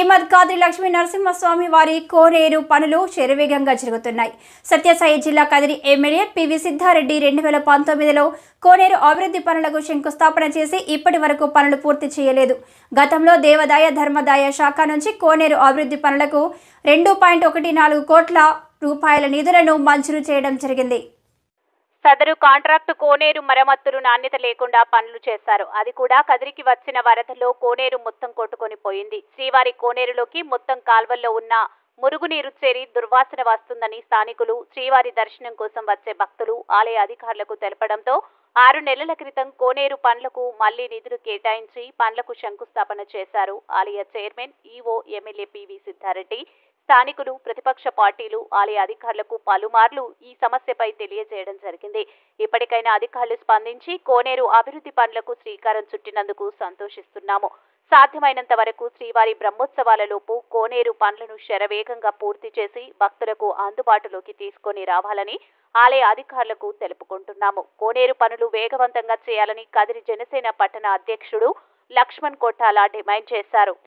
శ్రీమద్ కాద్రి లక్ష్మీ నరసింహస్వామి వారి కోనేరు పనులు శరవేగంగా జరుగుతున్నాయి. సత్యసాయి జిల్లా కదిరి ఎమ్మెల్యే పివి సిద్ధారెడ్డి 2019లో కోనేరు అభివృద్ధి పనులకు శంకుస్థాపన చేసి ఇప్పటి వరకు పనులు పూర్తి చేయలేదు. గతంలో దేవాదాయ ధర్మాదాయ శాఖ నుంచి కోనేరు అభివృద్ధి పనులకు 2.14 కోట్ల రూపాయల నిధులను మంజూరు చేయడం జరిగింది. సదరు కాంట్రాక్టు కోనేరు మరమ్మతులు నాణ్యత లేకుండా పనులు చేశారు. అది కూడా కదిరికి వచ్చిన వరదలో కోనేరు మొత్తం కొట్టుకొని పోయింది. శ్రీవారి కోనేరులోకి మొత్తం కాల్వల్లో ఉన్న మురుగునీరు చేరి దుర్వాసన వస్తుందని స్థానికులు, శ్రీవారి దర్శనం కోసం వచ్చే భక్తులు ఆలయ అధికారులకు తెలపడంతో 6 నెలల క్రితం కోనేరు పనులకు మళ్లీ నిధులు కేటాయించి పనులకు శంకుస్థాపన చేశారు ఆలయ chairman, EO, MLA PV Siddareddy. స్థానికులు, ప్రతిపక్ష పార్టీలు ఆలయ అధికారులకు పలుమార్లు ఈ సమస్యపై తెలియజేయడం జరిగింది. ఇప్పటికైనా అధికారులు స్పందించి కోనేరు అభివృద్ధి పనులకు శ్రీకారం చుట్టినందుకు సంతోషిస్తున్నాము. సాధ్యమైనంత వరకు శ్రీవారి బ్రహ్మోత్సవాలలోపు కోనేరు పనులను శరవేగంగా పూర్తి చేసి భక్తులకు అందుబాటులోకి తీసుకొని రావాలని ఆలయ అధికారులకు తెలుపుకుంటున్నాము. కోనేరు పనులు వేగవంతంగా చేయాలని కదిరి జనసేన పట్టణ అధ్యక్షుడు లక్ష్మణ్ కొట్టాల డిమాండ్ చేశారు.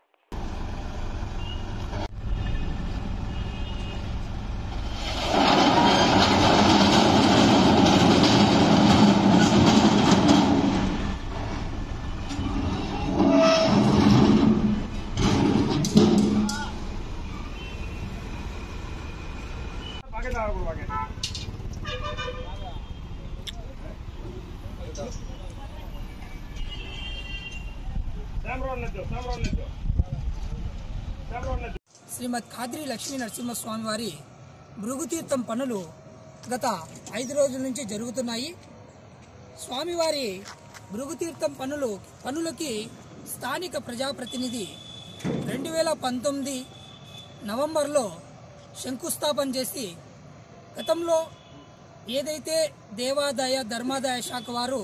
శ్రీమద్ కాద్రి లక్ష్మీ నరసింహస్వామి వారి భృగుతీర్థం పనులు గత 5 రోజుల నుంచి జరుగుతున్నాయి. స్వామివారి భృగుతీర్థం పనులకి స్థానిక ప్రజాప్రతినిధి 2019 నవంబర్లో శంకుస్థాపన చేసి గతంలో ఏదైతే దేవాదాయ ధర్మాదాయ శాఖ వారు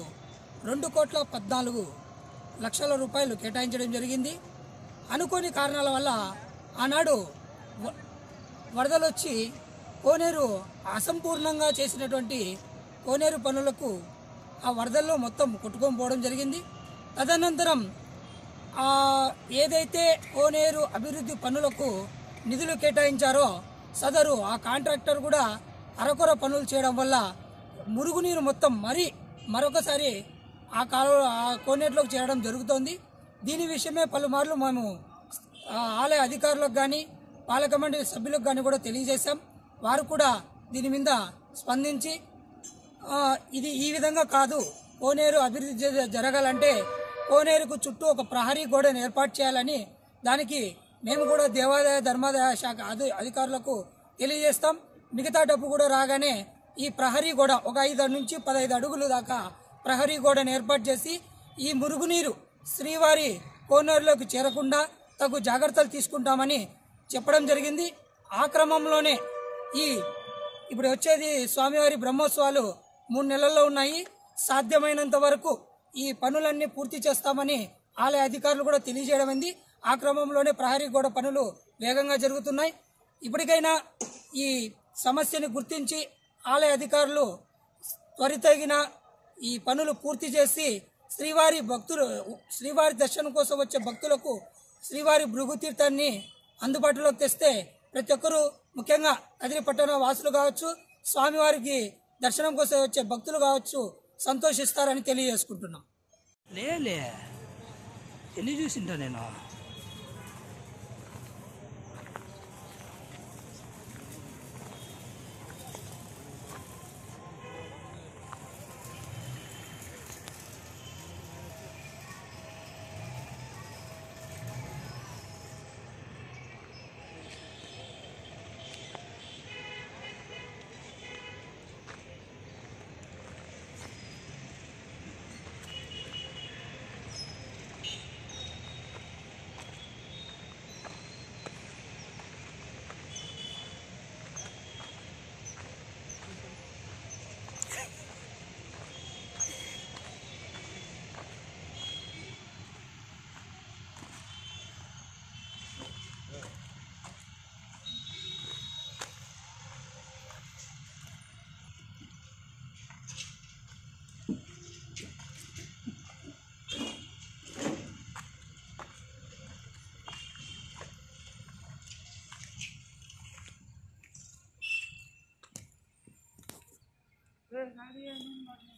2,14,00,00,000 రూపాయలు కేటాయించడం జరిగింది. అనుకోని కారణాల వల్ల ఆనాడు వరదలొచ్చి కోనేరు అసంపూర్ణంగా చేసినటువంటి కోనేరు పనులకు ఆ వరదల్లో మొత్తం కొట్టుకొని పోవడం జరిగింది. తదనంతరం ఏదైతే కోనేరు అభివృద్ధి పనులకు నిధులు కేటాయించారో సదరు ఆ కాంట్రాక్టర్ కూడా అరకొర పనులు చేయడం వల్ల మురుగునీరు మొత్తం మరొకసారి ఆ కోనేరులోకి చేరడం జరుగుతోంది. దీని విషయమే పలుమార్లు మేము ఆలయ అధికారులకు కానీ పాలక మండలి సభ్యులకు కానీ కూడా తెలియజేశాం. వారు కూడా దీని మీద స్పందించి ఇది ఈ విధంగా కాదు, కోనేరు అభివృద్ధి జరగాలంటే కోనేరుకు చుట్టూ ఒక ప్రహరీ గోడను ఏర్పాటు చేయాలని దానికి మేము కూడా దేవాదాయ ధర్మాదాయ శాఖ అధికారులకు తెలియజేస్తాం. మిగతా డబ్బు కూడా రాగానే ఈ ప్రహరీ గోడ ఒక 5 నుంచి 15 అడుగులు దాకా ప్రహరీ గోడను ఏర్పాటు చేసి ఈ మురుగునీరు శ్రీవారి కోనేరులోకి చేరకుండా తగు జాగ్రత్తలు తీసుకుంటామని చెప్పడం జరిగింది. ఆ క్రమంలోనే ఇప్పుడు వచ్చేది స్వామివారి బ్రహ్మోత్సవాలు 3 నెలల్లో ఉన్నాయి. సాధ్యమైనంత వరకు ఈ పనులన్నీ పూర్తి చేస్తామని ఆలయ అధికారులు కూడా తెలియజేయడమైంది. ఆ క్రమంలోనే ప్రహరీ గోడ పనులు వేగంగా జరుగుతున్నాయి. ఇప్పటికైనా ఈ సమస్యని గుర్తించి ఆలయ అధికారులు త్వరితగిన ఈ పనులు పూర్తి చేసి శ్రీవారి దర్శనం కోసం వచ్చే భక్తులకు శ్రీవారి భృగుతీర్థాన్ని అందుబాటులోకి తెస్తే ప్రతి ఒక్కరూ, ముఖ్యంగా కదిరి పట్టణ వాసులు కావచ్చు, స్వామివారికి దర్శనం కోసం వచ్చే భక్తులు కావచ్చు, సంతోషిస్తారని తెలియజేసుకుంటున్నాం. లే ఎన్ని చూసింటా నేను. అది అని